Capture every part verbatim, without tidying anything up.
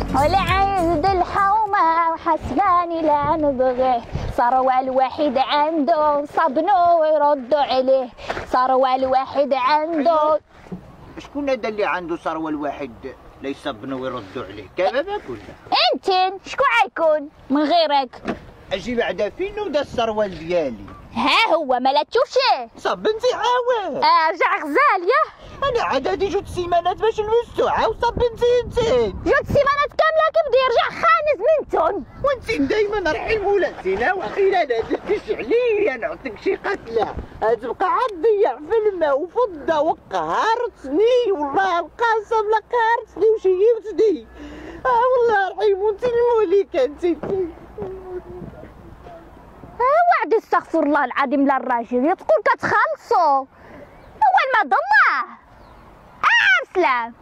والعيد الحومة حسباني لا نبغيه، صار الواحد عنده صبنو ويردوا عليه، صار الواحد عنده. شكون هذا اللي عنده ثروة الواحد لا يصبنوا ويردوا عليه؟ كبابك ولا؟ انت شكون عيكون من غيرك؟ اجي بعدا فين ودا الثروة ديالي؟ ها هو ما لا تشوفيه صب انت عاود. اه رجع غزال ياه. انا عاد هادي جوج سيمانات باش نوسو عاود صب انت انت جوج سيمانات كامله كيف بده يرجع خانز منتن. وانت دايما رايحين مولاتينا واخيرا نزلتيش عليا نعطيك شي قتله تبقى عاد تضيع في الماء وفضه وقهرتني والله القاسم لا قهرتني وشيبتني. اه والله رحيم انت الموليكه انت. وعد استغفر الله العظيم للراجل تقول كتخلصوا اول ما ضله. اه سلام.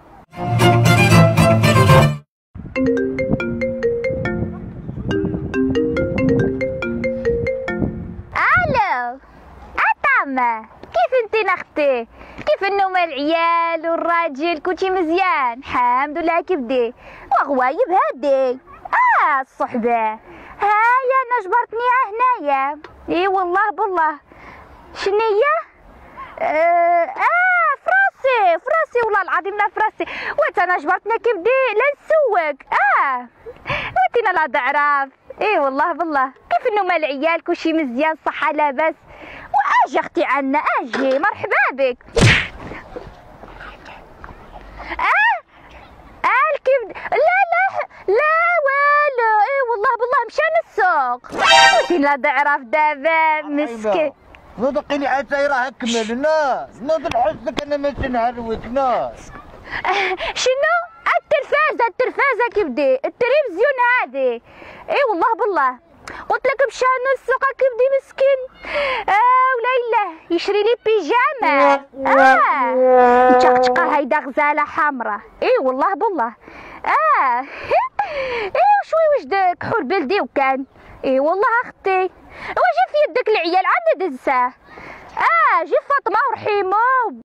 الو اطامه كيف انت اختي؟ كيف النوم العيال والراجل كلشي مزيان؟ الحمد لله. كيف دي وغوايب هادي؟ اه الصحبه هايا انا جبرتني هنايا. اي والله بالله. شنية؟ اه, آه فراسي فراسي والله العظيم لا فراسي. وانت انا جبرتني كيف دي لا نسوق. اه وانت لا تعرف. اي والله بالله. كيف النوم العيال كلشي مزيان صحة لاباس؟ واجي اختي عنا اجي مرحبا بك. اه اه كيف لا لا لا والو. اي والله بالله مشان السوق. وانت لا تعرف دابا مسكين. صدقيني حتى راه كمل ناس ناس نحسك انا ماشي نعروك ناس. شنو؟ التلفازه التلفازه كيف دي؟ التلفزيون هادي. اي والله بالله قلت لك مشان السوق كيف دي مسكين. اه وليلى يشري لي بيجامه. اه مشقشقه هيدا غزاله حمراء. اي والله بالله. اه اي وشوي وجدك كحول بلدي وكان. اي والله اختي واجي في يدك العيال عاد دزاه. اه جي فاطمه ورحيمه